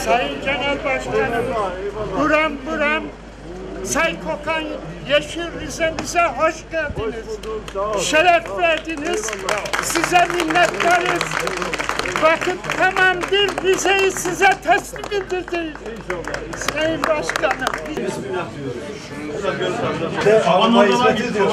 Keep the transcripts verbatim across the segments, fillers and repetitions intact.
Sayın Genel Başkanım, buram buram çay kokan yeşil Rize'mize hoş geldiniz. Şeref verdiniz. Size minnettarız. Vakit tamamdır. Rize'yi size teslim edeceğiz. Sayın Başkanım. Aman hizmet ediyor.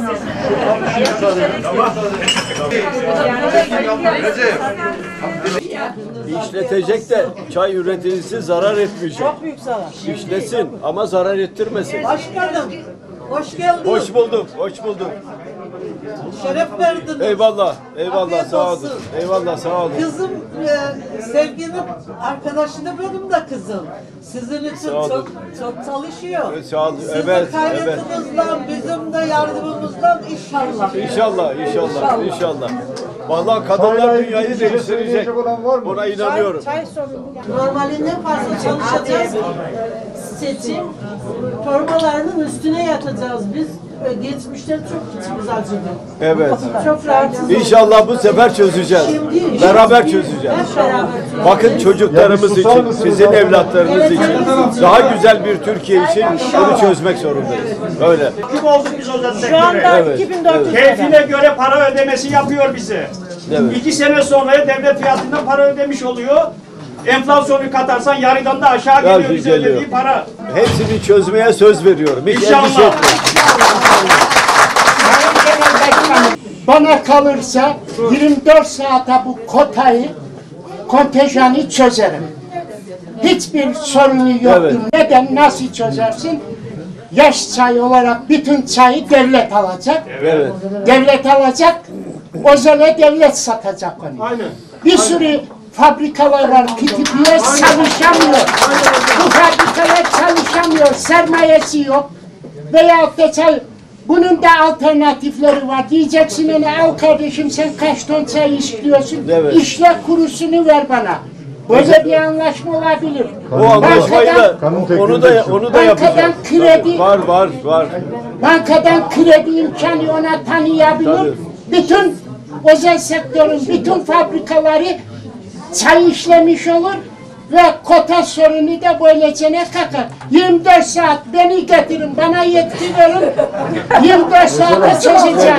İşletecek de çay üreticisi zarar etmeyecek. Çok büyük zarar. İşlesin ama zarar ettirmesin. Başkanım, hoş geldin. Hoş bulduk, hoş bulduk. Şeref verdiniz. Eyvallah, eyvallah, Afiyet sağ olun. olsun. Eyvallah, sağ olun. Kızım, e, sevginin arkadaşı da benim de kızım. Sizin için Sağ olun. çok çok çalışıyor. Evet, sağ olun. Sizin Evet, gayretinizle, bizim de yardımımızla inşallah. İnşallah, inşallah, inşallah. Vallahi kadınlar dünyayı değiştirecek. Buna inanıyorum. Çay sorunu. Normalinde fazla çalışacağız. Seçim torbalarının üstüne yatacağız biz. Geçmişte çok içimiz acıdı. Evet. Çok rahatsız. İnşallah bu sefer çözeceğiz. Şimdi- Beraber çözeceğiz. Hep beraber. Bakın çocuklarımız için, sizin evlatlarınız için, daha güzel bir Türkiye için bunu çözmek zorundayız. Öyle. Kim olduk biz o zaten? Şu anda Evet, iki bin dört yüz Keyfine göre para ödemesi yapıyor bize. Evet. İki sene sonra devlet fiyatından para ödemiş oluyor. Enflasyonu katarsan yarıdan da aşağı Ya, geliyor bize geliyor. ödediği para. Hepsini çözmeye söz veriyorum. Hiç İnşallah. endişe etmeyin. Bana kalırsa yirmi dört saate bu kotayı, kontenjanı çözerim. Hiçbir sorunu yoktur. Evet. Neden, nasıl çözersin? Yaş çay olarak bütün çayı devlet alacak. Evet. Devlet alacak, özele devlet satacak onu. Aynen. Bir sürü fabrikalar var, kütüphane çalışamıyor. Bu fabrikalar çalışamıyor, sermayesi yok. Veyahut da çay, bunun da alternatifleri var. Diyeceksin ona, al kardeşim sen kaç ton çay istiyorsun, Evet. işle kurusunu ver bana. Böyle bir anlaşma olabilir. O anlaşmayı da, Bankadan- onu da, onu da yapacağız. Bankadan kredi, Var, var, var. bankadan kredi imkanı ona tanıyabilir. Tabii. Bütün özel sektörün bütün fabrikaları çay işlemiş olur ve kota sorunu da böylece ne kakar. yirmi dört saat beni getirin, bana yetki verin. yirmi dört saatte çözeceğim.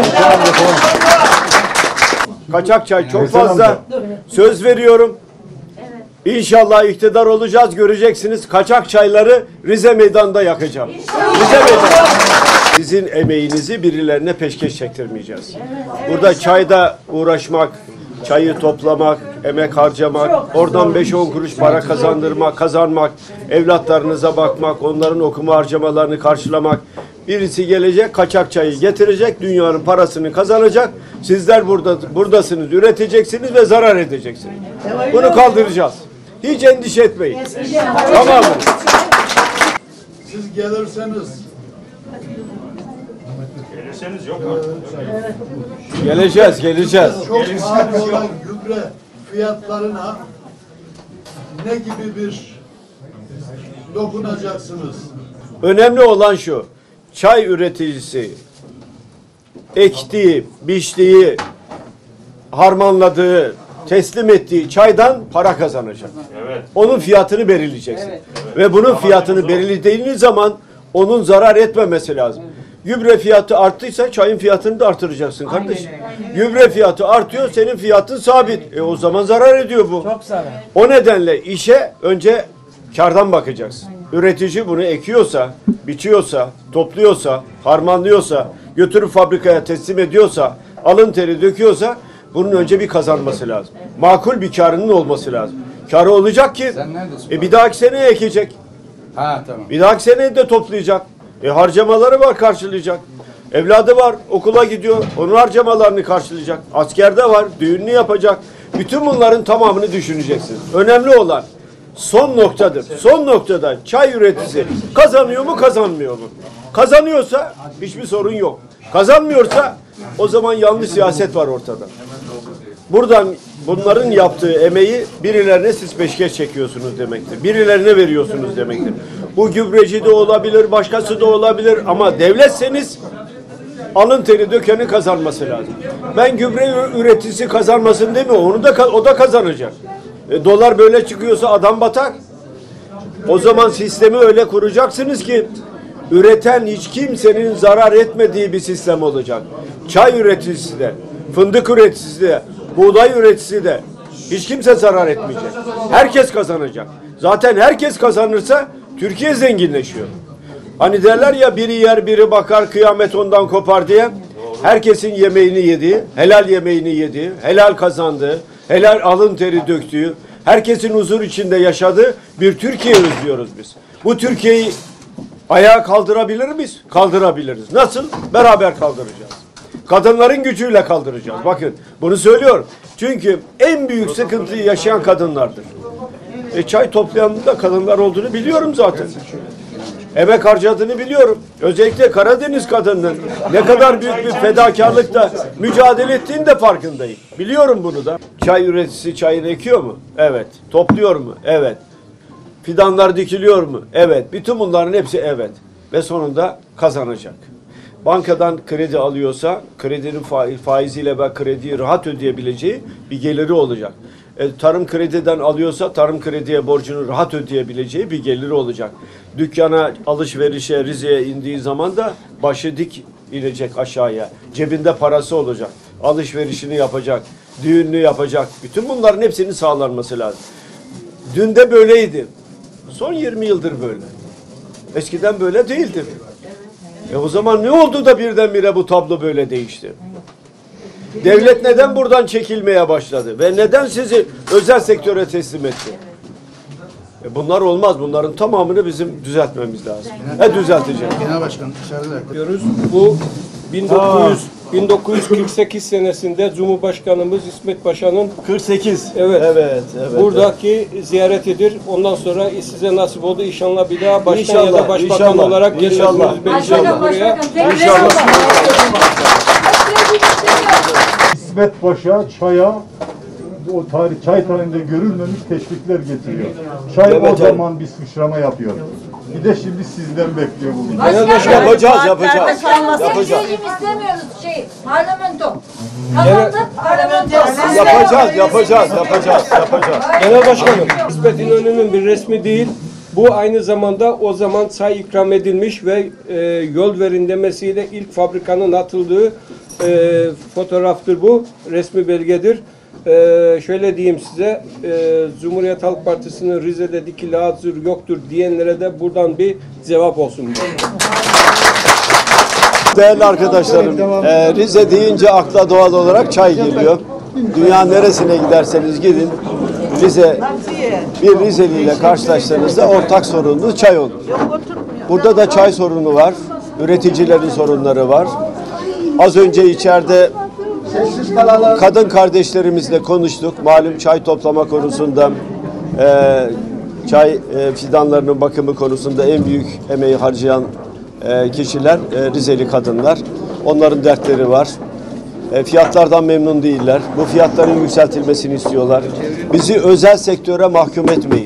Kaçak çay çok fazla. Söz veriyorum. İnşallah iktidar olacağız, göreceksiniz. Kaçak çayları Rize Meydanı'nda yakacağım. Rize Meydanı. Sizin emeğinizi birilerine peşkeş çektirmeyeceğiz. Burada çayda uğraşmak, çayı toplamak, emek harcamak, oradan beş on kuruş para kazandırmak, kazanmak, evlatlarınıza bakmak, onların okuma harcamalarını karşılamak. Birisi gelecek, kaçak çayı getirecek, dünyanın parasını kazanacak. Sizler burada buradasınız, üreteceksiniz ve zarar edeceksiniz. Bunu kaldıracağız. Hiç endişe etmeyin. Tamam mı? Siz gelirseniz Gelirseniz yok mu? Geleceğiz, geleceğiz. çok pahalı olan gübre fiyatlarına ne gibi bir dokunacaksınız? Önemli olan şu, çay üreticisi ektiği, biçtiği, harmanladığı, teslim ettiği çaydan para kazanacak. Evet. Onun fiyatını belirleyeceksin. Ve bunun fiyatını belirlediğiniz zaman onun zarar etmemesi lazım. Gübre fiyatı arttıysa çayın fiyatını da artıracaksın kardeşim. Gübre fiyatı artıyor, senin fiyatın sabit. E o zaman zarar ediyor bu. Çok zarar. O nedenle işe önce kardan bakacaksın. Üretici bunu ekiyorsa, biçiyorsa, topluyorsa, harmanlıyorsa, götürüp fabrikaya teslim ediyorsa, alın teri döküyorsa bunun önce bir kazanması lazım. Makul bir karının olması lazım. Karı olacak ki e, bir dahaki seneye ekecek. Ha tamam. Bir dahaki seneye de toplayacak. E, harcamaları var, karşılayacak. Evladı var, okula gidiyor, onun harcamalarını karşılayacak. Askerde var, düğününü yapacak. Bütün bunların tamamını düşüneceksiniz. Önemli olan son noktadır. Son noktada çay üreticisi kazanıyor mu, kazanmıyor mu? Kazanıyorsa hiçbir sorun yok. Kazanmıyorsa o zaman yanlış siyaset var ortada. Buradan bunların yaptığı emeği birilerine siz peşkeş çekiyorsunuz demektir. Birilerine veriyorsunuz demektir. Bu gübreci de olabilir, başkası da olabilir ama devletseniz alın teri dökeni kazanması lazım. Ben gübre üreticisi kazanmasın demiyorum. Onu da o da kazanacak. E, dolar böyle çıkıyorsa adam batar. O zaman sistemi öyle kuracaksınız ki üreten hiç kimsenin zarar etmediği bir sistem olacak. Çay üreticisi de, fındık üreticisi de, buğday üreticisi de hiç kimse zarar etmeyecek. Herkes kazanacak. Zaten herkes kazanırsa Türkiye zenginleşiyor. Hani derler ya biri yer biri bakar kıyamet ondan kopar diye. Herkesin yemeğini yediği, helal yemeğini yediği, helal kazandığı, helal alın teri döktüğü, herkesin huzur içinde yaşadığı bir Türkiye özlüyoruz biz. Bu Türkiye'yi ayağa kaldırabilir miyiz? Kaldırabiliriz. Nasıl? Beraber kaldıracağız. Kadınların gücüyle kaldıracağız. Bakın bunu söylüyorum. Çünkü en büyük sıkıntıyı yaşayan kadınlardır. E, çay toplayanın da kadınlar olduğunu biliyorum zaten. Emek harcadığını biliyorum. Özellikle Karadeniz kadınının ne kadar büyük bir fedakarlıkla mücadele ettiğini de farkındayım. Biliyorum bunu da. Çay üreticisi çayını ekiyor mu? Evet. Topluyor mu? Evet. Fidanlar dikiliyor mu? Evet. Bütün bunların hepsi evet. Ve sonunda kazanacak. Bankadan kredi alıyorsa kredinin faiziyle ve krediyi rahat ödeyebileceği bir geliri olacak. E, tarım krediden alıyorsa tarım krediye borcunu rahat ödeyebileceği bir geliri olacak. Dükkana alışverişe Rize'ye indiği zaman da başı dik inecek aşağıya. Cebinde parası olacak. Alışverişini yapacak. Düğününü yapacak. Bütün bunların hepsinin sağlanması lazım. Dün de böyleydi. Son yirmi yıldır böyle. Eskiden böyle değildi. E o zaman ne oldu da birdenbire bu tablo böyle değişti? Devlet neden buradan çekilmeye başladı? Ve neden sizi özel sektöre teslim etti? E bunlar olmaz. Bunların tamamını bizim düzeltmemiz lazım. E düzelteceğiz. Genel Başkan dışarıda yapıyoruz. Bu bin dokuz yüz, bin dokuz yüz kırk sekiz senesinde Cumhurbaşkanımız İsmet Paşa'nın kırk sekiz. Evet. Evet, evet. Buradaki evet. ziyaretidir. Ondan sonra size nasip oldu. İnşallah bir daha başkan İnşallah, ya da başbakan inşallah, olarak inşallah. geleceğiz buraya. İnşallah. İsmet Paşa çaya o tarih çay tarihinde görülmemiş teşvikler getiriyor. Çay Evet, o zaman bir sıçrama yapıyor. Bir de şimdi sizden bekliyor bugün. Genel Başkan yapacağız, yapacağız. Yapacağız. Rejim istemiyoruz şey, parlamento. Kazandık, parlamento. Yapacağız, yapacağız, yapacağız, yapacağız. Genel Başkanım, İsmet İnönü'nün bir resmi değil. Bu aynı zamanda o zaman çay ikram edilmiş ve e, yol verin demesiyle ilk fabrikanın atıldığı e, fotoğraftır bu. Resmi belgedir. E, şöyle diyeyim size, e, Cumhuriyet Halk Partisi'nin Rize'de dikili hazır yoktur diyenlere de buradan bir cevap olsun. Değerli arkadaşlarım, e, Rize deyince akla doğal olarak çay geliyor. Dünya neresine giderseniz gidin, Rize, bir Rizeli ile karşılaştığınızda ortak sorununuz çay olur. Burada da çay sorunu var, üreticilerin sorunları var. Az önce içeride kadın kardeşlerimizle konuştuk. Malum çay toplama konusunda, e, çay e, fidanlarının bakımı konusunda en büyük emeği harcayan e, kişiler e, Rizeli kadınlar. Onların dertleri var. E, fiyatlardan memnun değiller. Bu fiyatların yükseltilmesini istiyorlar. Bizi özel sektöre mahkum etmeyin.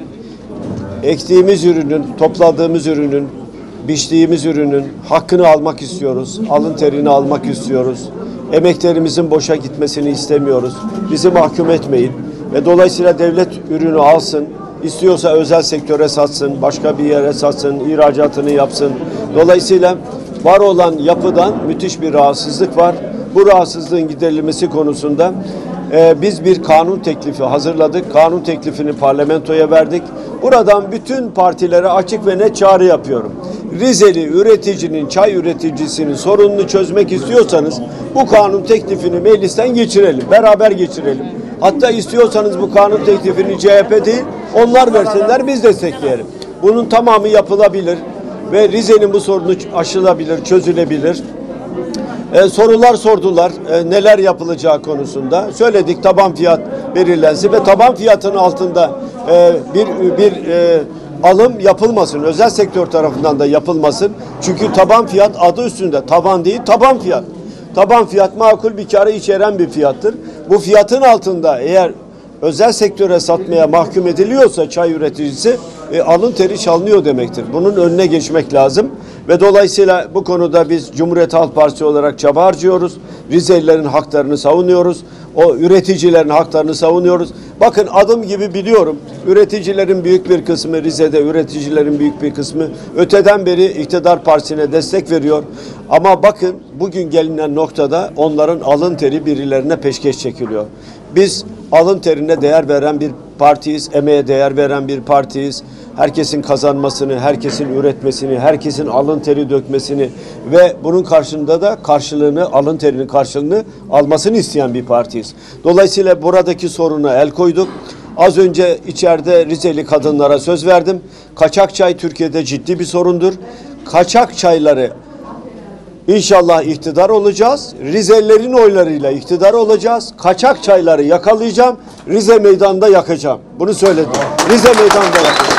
Ektiğimiz ürünün, topladığımız ürünün, biçtiğimiz ürünün hakkını almak istiyoruz. Alın terini almak istiyoruz. Emeklerimizin boşa gitmesini istemiyoruz. Bizi mahkum etmeyin. Ve dolayısıyla devlet ürünü alsın. İstiyorsa özel sektöre satsın, başka bir yere satsın, ihracatını yapsın. Dolayısıyla var olan yapıdan müthiş bir rahatsızlık var. Bu rahatsızlığın giderilmesi konusunda e, biz bir kanun teklifi hazırladık. Kanun teklifini parlamentoya verdik. Buradan bütün partilere açık ve net çağrı yapıyorum. Rizeli üreticinin, çay üreticisinin sorununu çözmek istiyorsanız bu kanun teklifini meclisten geçirelim. Beraber geçirelim. Hatta istiyorsanız bu kanun teklifini C H P değil, onlar versinler, biz destekleyelim. Bunun tamamı yapılabilir ve Rize'nin bu sorunu aşılabilir, çözülebilir. Ee, sorular sordular, ee, neler yapılacağı konusunda. Söyledik, taban fiyat belirlensin ve taban fiyatının altında e, bir bir e, alım yapılmasın. Özel sektör tarafından da yapılmasın. Çünkü taban fiyat adı üstünde. Taban değil, taban fiyat. Taban fiyat makul bir karı içeren bir fiyattır. Bu fiyatın altında eğer özel sektöre satmaya mahkum ediliyorsa çay üreticisi e, alın teri çalınıyor demektir. Bunun önüne geçmek lazım Ve dolayısıyla bu konuda biz Cumhuriyet Halk Partisi olarak çaba harcıyoruz. Rizelilerin haklarını savunuyoruz. O üreticilerin haklarını savunuyoruz. Bakın adım gibi biliyorum. Üreticilerin büyük bir kısmı Rize'de, üreticilerin büyük bir kısmı öteden beri iktidar partisine destek veriyor. Ama bakın bugün gelinen noktada onların alın teri birilerine peşkeş çekiliyor. Biz alın terine değer veren bir partiyiz, emeğe değer veren bir partiyiz. Herkesin kazanmasını, herkesin üretmesini, herkesin alın teri dökmesini ve bunun karşılığında da karşılığını, alın terinin karşılığını almasını isteyen bir partiyiz. Dolayısıyla buradaki soruna el koyduk. Az önce içeride Rizeli kadınlara söz verdim. Kaçak çay Türkiye'de ciddi bir sorundur. Kaçak çayları İnşallah iktidar olacağız. Rizelilerin oylarıyla iktidar olacağız. Kaçak çayları yakalayacağım. Rize Meydanı'nda yakacağım. Bunu söyledim. Rize Meydanı'nda yakacağım.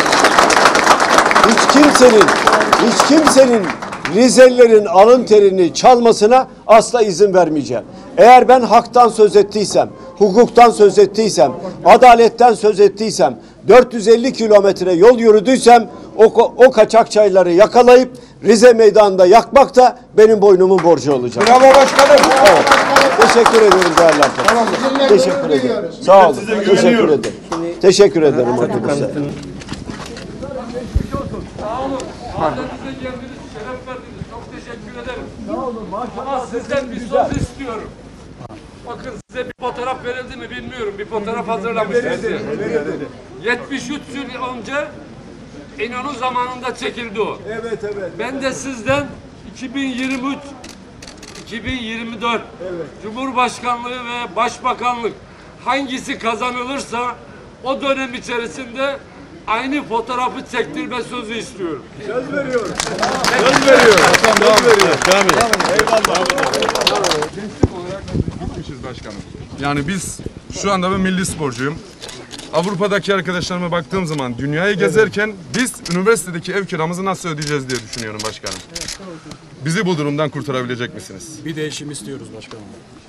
Hiç kimsenin, hiç kimsenin Rizelilerin alın terini çalmasına asla izin vermeyeceğim. Eğer ben haktan söz ettiysem, hukuktan söz ettiysem, adaletten söz ettiysem, dört yüz elli kilometre yol yürüdüysem o, o kaçak çayları yakalayıp Rize Meydanı'nda yakmak da benim boynumun borcu olacak. Bravo başkanım. Evet. Teşekkür ederim değerli arkadaşlar. Teşekkür ederim. Sağ olun. Teşekkür ederim. Teşekkür ederim arkadaşlar. Mahallemize geldiniz, şeref verdiniz. Çok teşekkür ederim. Ama sizden bir söz istiyorum. Bakın size bir fotoğraf verildi mi bilmiyorum. Bir fotoğraf hazırlamıştım size. yetmiş üç yıl önce İnönü zamanında çekildi o. Evet evet. Ben de sizden iki bin yirmi üç iki bin yirmi dört evet. Cumhurbaşkanlığı ve Başbakanlık hangisi kazanılırsa o dönem içerisinde aynı fotoğrafı çektirme sözü istiyorum. Söz veriyorum. Söz veriyorum. Söz veriyorum. Eyvallah. Gençlik olarak gitmişiz başkanım. Yani biz şu anda ben milli sporcuyum. Avrupa'daki arkadaşlarıma baktığım zaman dünyayı gezerken biz üniversitedeki ev kiramızı nasıl ödeyeceğiz diye düşünüyorum başkanım. Bizi bu durumdan kurtarabilecek misiniz? Bir değişim istiyoruz başkanım.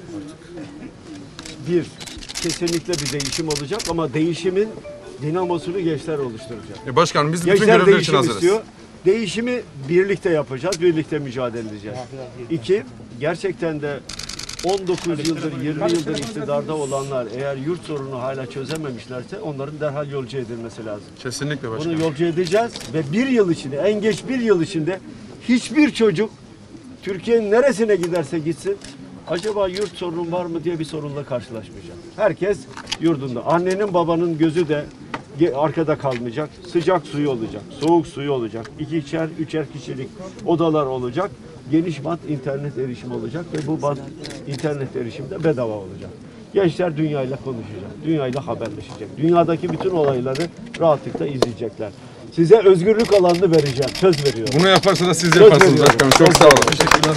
Bir, kesinlikle bir değişim olacak ama değişimin dinamosunu gençler oluşturacak. E başkanım biz gençler bütün görevler için hazırız. Istiyor. Değişimi birlikte yapacağız, birlikte mücadele edeceğiz. İki, gerçekten de on dokuz yıldır, yirmi yıldır iktidarda olanlar eğer yurt sorunu hala çözememişlerse onların derhal yolcu edilmesi lazım. Kesinlikle başkanım. Bunu yolcu edeceğiz ve bir yıl içinde, en geç bir yıl içinde hiçbir çocuk Türkiye'nin neresine giderse gitsin acaba yurt sorunu var mı diye bir sorunla karşılaşmayacak. Herkes yurdunda. Annenin babanın gözü de arkada kalmayacak. Sıcak suyu olacak, soğuk suyu olacak. İkişer, üçer kişilik odalar olacak. Geniş bant internet erişimi olacak ve bu bant internet erişimi de bedava olacak. Gençler dünyayla konuşacak, dünyayla haberleşecek. Dünyadaki bütün olayları rahatlıkla izleyecekler. Size özgürlük alanını vereceğim, söz veriyorum. Bunu yaparsa da siz söz yaparsınız başkanım. Çok sağ olun. Teşekkürler.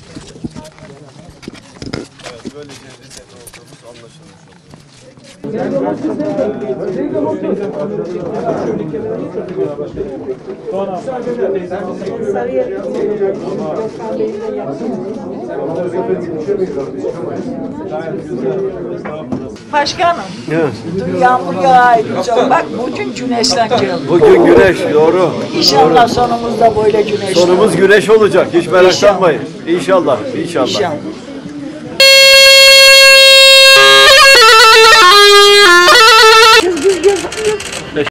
Başkanım, evet. Yağmur yağıyor çok. Bak bugün güneşten geldi. Bugün güneş, doğru. İnşallah sonumuzda böyle güneş. Sonumuz güneş olacak, hiç meraklanmayın. İnşallah, inşallah. İnşallah.